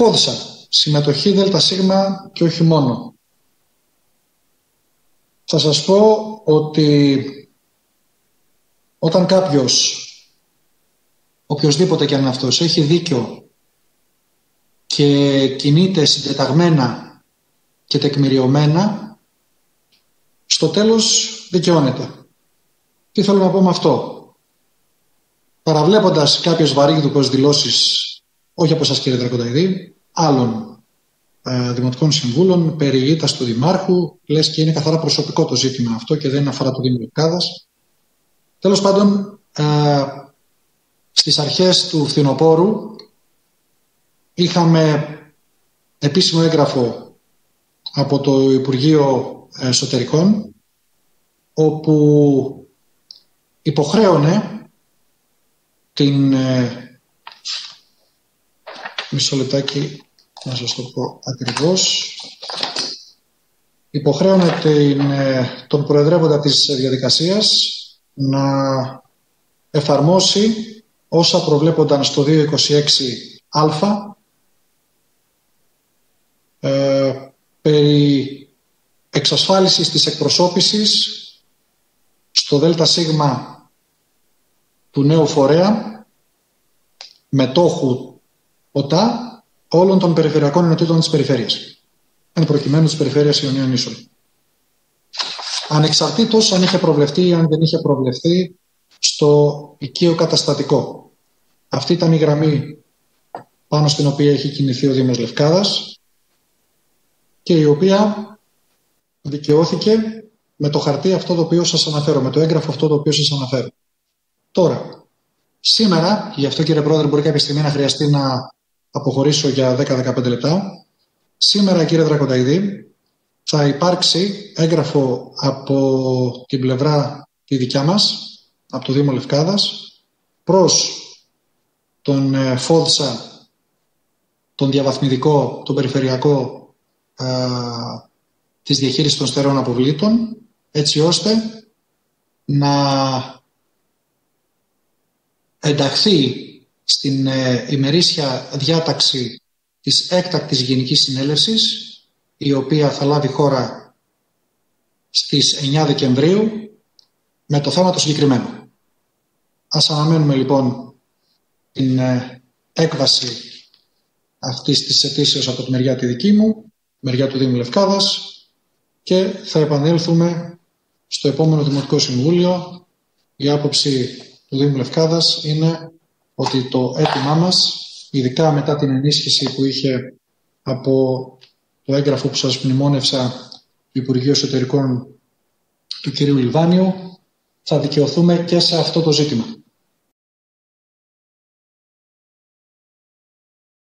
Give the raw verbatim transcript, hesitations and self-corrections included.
Φόδσα, συμμετοχή ΔΣ και όχι μόνο. Θα σας πω ότι όταν κάποιος, οποιοσδήποτε και αν είναι αυτός, έχει δίκιο και κινείται συντεταγμένα και τεκμηριωμένα, στο τέλος δικαιώνεται. Τι θέλω να πω με αυτό? Παραβλέποντας κάποιες βαρύγδουπες δηλώσεις, όχι από σας κύριε Δρακονταϊδή, άλλων ε, δημοτικών συμβούλων, περί ήττας του Δημάρχου, λες και είναι καθαρά προσωπικό το ζήτημα αυτό και δεν αφορά το Δήμο Λευκάδας. Τέλος πάντων, ε, στις αρχές του φθινοπόρου είχαμε επίσημο έγγραφο από το Υπουργείο Εσωτερικών, όπου υποχρέωνε την ε, μισό λεπτάκι να σας το πω ακριβώς, υποχρέωνε την, ε, τον προεδρεύοντα της διαδικασίας να εφαρμόσει όσα προβλέπονταν στο δύο είκοσι έξι α ε, περί εξασφάλισης της εκπροσώπησης στο ΔΣ του νέου φορέα μετόχου ΟΤΑ όλων των περιφερειακών ενωτήτων της περιφέρειας, εν προκειμένου της περιφέρειας Ιωνίων Νήσων. Ανεξαρτήτως αν είχε προβλεφθεί ή αν δεν είχε προβλεφθεί στο οικείο καταστατικό. Αυτή ήταν η γραμμή πάνω στην οποία έχει κινηθεί ο Δήμος Λευκάδας και η οποία δικαιώθηκε με το χαρτί αυτό το οποίο σας αναφέρω, με το έγγραφο αυτό το οποίο σας αναφέρω. Τώρα, σήμερα, γι' αυτό κύριε Πρόεδρε μπορεί κάποια στιγμή να χρειαστεί να αποχωρήσω για δέκα με δεκαπέντε λεπτά, σήμερα κύριε Δρακονταϊδή θα υπάρξει έγγραφο από την πλευρά τη δικιά μας, από το Δήμο Λευκάδας, προς τον ε, Φόδσα, τον διαβαθμιδικό, τον περιφερειακό ε, της διαχείρισης των στερεών αποβλήτων, έτσι ώστε να ενταχθεί στην ε, ημερήσια διάταξη της έκτακτης Γενικής Συνέλευσης, η οποία θα λάβει χώρα στις εννιά Δεκεμβρίου με το θέμα το συγκεκριμένο. Ας αναμένουμε λοιπόν την ε, έκβαση αυτής της αιτήσεως από τη μεριά τη δική μου, μεριά του Δήμου Λευκάδας, και θα επανέλθουμε στο επόμενο Δημοτικό Συμβούλιο. Η άποψη του Δήμου Λευκάδας είναι ότι το αίτημά μας, ειδικά μετά την ενίσχυση που είχε από το έγγραφο που σας μνημόνευσα του Υπουργείου Εσωτερικών του κυρίου Λιβάνιου, θα δικαιωθούμε και σε αυτό το ζήτημα.